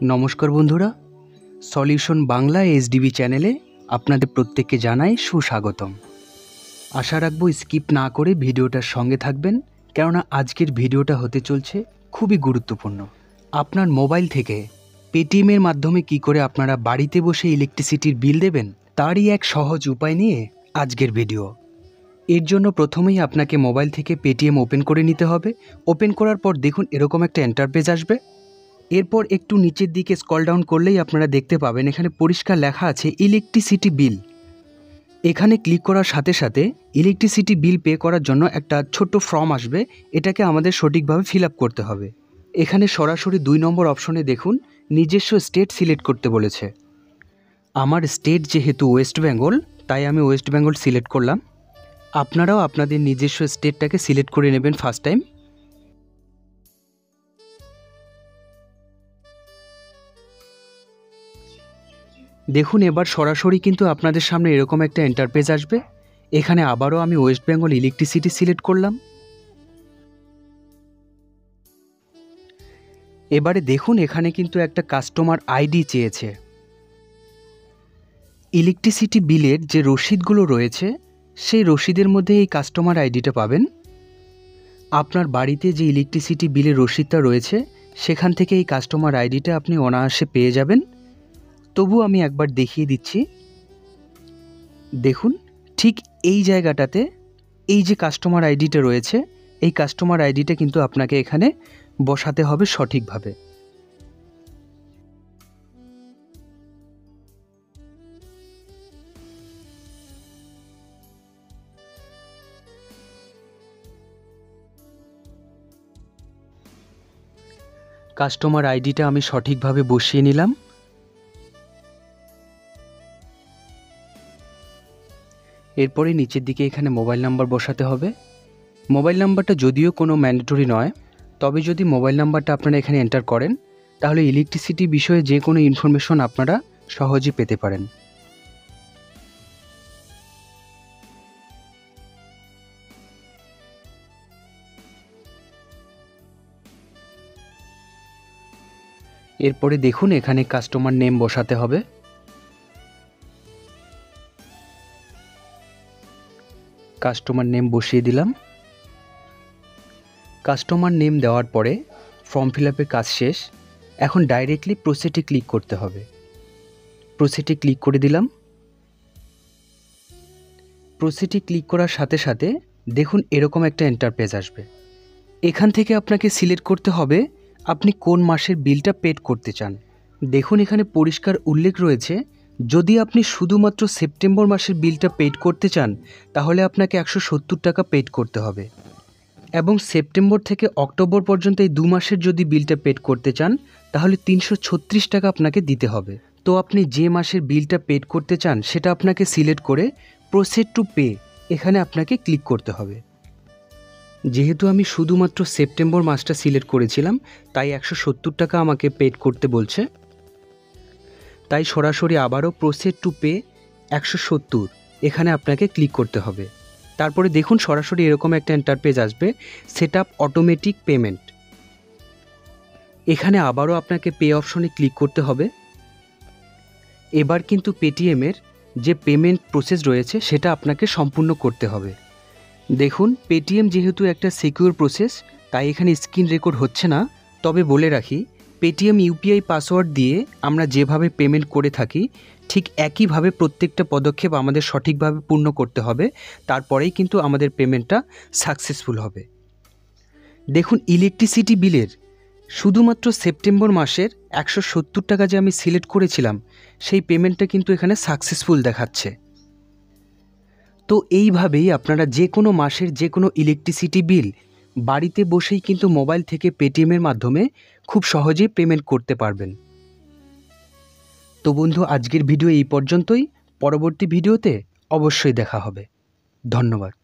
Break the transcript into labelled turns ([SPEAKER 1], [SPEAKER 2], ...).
[SPEAKER 1] নমস্কার বন্ধুরা, solution Bangla HDB চ্যানেলে আপনাদের প্রত্যেককে জানাই সুস্বাগতম। আশা রাখবো স্কিপ না করে ভিডিওটার সঙ্গে থাকবেন, কেননা আজকের ভিডিওটা হতে চলছে খুবই গুরুত্বপূর্ণ। আপনার মোবাইল থেকে পেটিএমের মাধ্যমে কি করে আপনারা বাড়িতে বসে ইলেকট্রিসিটির বিল দেবেন তারই এক সহজ উপায় নিয়ে আজকের ভিডিও। এর জন্য প্রথমেই আপনাকে মোবাইল থেকে পেটিএম ওপেন করে নিতে হবে। ওপেন করার পর দেখুন এরকম একটা ইন্টারফেস আসবে। এরপর একটু নিচের দিকে স্ক্রল ডাউন করলেই আপনারা দেখতে পাবেন এখানে পরিষ্কার লেখা আছে ইলেকট্রিসিটি বিল। এখানে ক্লিক করার সাথে সাথে ইলেকট্রিসিটি বিল পে করার জন্য একটা ছোট্ট ফর্ম আসবে, এটাকে আমাদের সঠিকভাবে ফিল আপ করতে হবে। এখানে সরাসরি 2 নম্বর অপশনে দেখুন নিজস্ব স্টেট সিলেক্ট করতে বলেছে। আমার স্টেট যেহেতু ওয়েস্ট বেঙ্গল, তাই আমি ওয়েস্ট বেঙ্গল সিলেক্ট করলাম। আপনারাও আপনাদের নিজস্ব স্টেটটাকে সিলেক্ট করে নেবেন ফার্স্ট টাইম। দেখুন এবার সরাসরি কিন্তু আপনাদের সামনে এরকম একটা ইন্টারফেস আসবে। এখানে আবারও আমি ওয়েস্ট বেঙ্গল ইলেকট্রিসিটি সিলেক্ট করলাম। এবারে দেখুন এখানে কিন্তু একটা কাস্টমার আইডি চেয়েছে। ইলেকট্রিসিটি বিলের যে রসিদগুলো রয়েছে সেই রসিদের মধ্যে এই কাস্টমার আইডিটা পাবেন। আপনার বাড়িতে যে ইলেকট্রিসিটি বিলের রসিদটা রয়েছে সেখান থেকে এই কাস্টমার আইডিটা আপনি অনায়াসে পেয়ে যাবেন। তবু আমি একবার দেখিয়ে দিচ্ছি। দেখুন ঠিক এই জায়গাটাতে এই যে কাস্টমার আইডিটা রয়েছে, এই কাস্টমার আইডিটা কিন্তু আপনাকে এখানে বসাতে হবে সঠিকভাবে। কাস্টমার আইডিটা আমি সঠিকভাবে বসিয়ে নিলাম। এরপরে নিচের দিকে এখানে মোবাইল নাম্বার বসাতে হবে। মোবাইল নাম্বারটা যদিও কোনো ম্যান্ডেটরি নয়, তবে যদি মোবাইল নাম্বারটা আপনারা এখানে এন্টার করেন তাহলে ইলেকট্রিসিটি বিষয়ে যে কোনো ইনফরমেশন আপনারা সহজেই পেতে পারেন। এরপরে দেখুন এখানে কাস্টমার নেম বসাতে হবে। কাস্টমার নেম বসিয়ে দিলাম। কাস্টমার নেম দেওয়ার পরে ফর্ম ফিল আপের কাজ শেষ। এখন ডাইরেক্টলি প্রসিডে ক্লিক করতে হবে। প্রসিডে ক্লিক করে দিলাম। প্রসিডে ক্লিক করার সাথে সাথে দেখুন এরকম একটা ইন্টারফেস আসবে। এখান থেকে আপনাকে সিলেক্ট করতে হবে আপনি কোন মাসের বিলটা পেড করতে চান। দেখুন এখানে পরিষ্কার উল্লেখ রয়েছে যদি আপনি শুধুমাত্র সেপ্টেম্বর মাসের বিলটা পেড করতে চান তাহলে আপনাকে 170 টাকা পেড করতে হবে, এবং সেপ্টেম্বর থেকে অক্টোবর পর্যন্ত এই 2 মাসের যদি বিলটা পেড করতে চান তাহলে 336 টাকা আপনাকে দিতে হবে। তো আপনি যে মাসের বিলটা পেড করতে চান সেটা আপনাকে সিলেক্ট করে প্রসিড টু পে এখানে আপনাকে ক্লিক করতে হবে। যেহেতু আমি শুধুমাত্র সেপ্টেম্বর মাসটা সিলেক্ট করেছিলাম তাই 170 টাকা আমাকে পেড করতে বলছে, তাই সরাসরি আবারও প্রসিড টু পে 170 এখানে আপনাকে ক্লিক করতে হবে। তারপরে দেখুন সরাসরি এরকম একটা ইন্টারফেস আসবে সেট আপ অটোমেটিক পেমেন্ট। এখানে আবারও আপনাকে পে অপশনে ক্লিক করতে হবে। এবার কিন্তু পেটিএমের যে পেমেন্ট প্রসেস রয়েছে সেটা আপনাকে সম্পূর্ণ করতে হবে। দেখুন পেটিএম যেহেতু একটা সিকিউর প্রসেস তাই এখানে স্ক্রিন রেকর্ড হচ্ছে না, তবে বলে রাখি পেটিএম ইউপিআই পাসওয়ার্ড দিয়ে আমরা যেভাবে পেমেন্ট করে থাকি ঠিক একইভাবে প্রত্যেকটা পদক্ষেপ আমাদের সঠিকভাবে পূর্ণ করতে হবে, তারপরেই কিন্তু আমাদের পেমেন্টটা সাকসেসফুল হবে। দেখুন ইলেকট্রিসিটি বিলের শুধুমাত্র সেপ্টেম্বর মাসের 170 টাকা যে আমি সিলেক্ট করেছিলাম সেই পেমেন্টটা কিন্তু এখানে সাকসেসফুল দেখাচ্ছে। তো এইভাবেই আপনারা যে কোনো মাসের যে কোনো ইলেকট্রিসিটি বিল বাড়িতে বসেই কিন্তু মোবাইল থেকে পেটিএমের মাধ্যমে খুব সহজেই পেমেন্ট করতে পারবেন। তো বন্ধু আজকের ভিডিও এই পর্যন্তই। পরবর্তী ভিডিওতে অবশ্যই দেখা হবে। ধন্যবাদ।